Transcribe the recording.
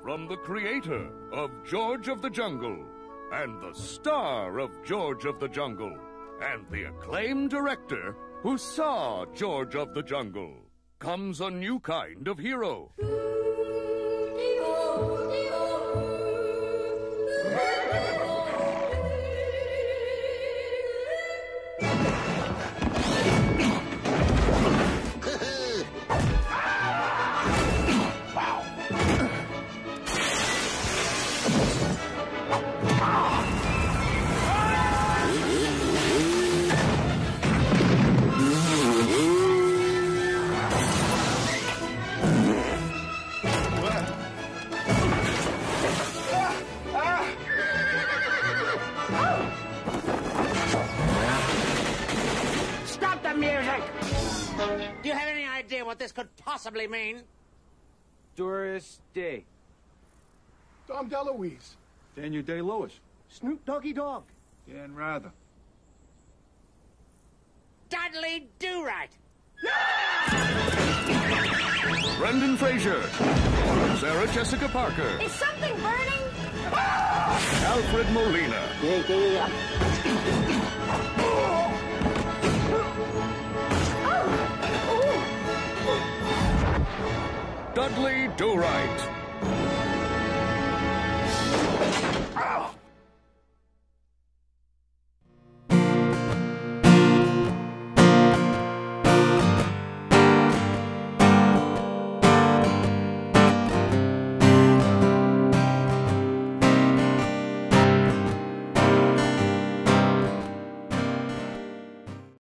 from the creator of George of the Jungle, and the star of George of the Jungle, and the acclaimed director who saw George of the Jungle, comes a new kind of hero. Do you have any idea what this could possibly mean? Doris Day. Dom DeLuise. Daniel Day-Lewis. Snoop Doggy Dogg. Dan Rather. Dudley Do-Right. Brendan Fraser. Sarah Jessica Parker. Is something burning? Alfred Molina. Dudley Do-Right.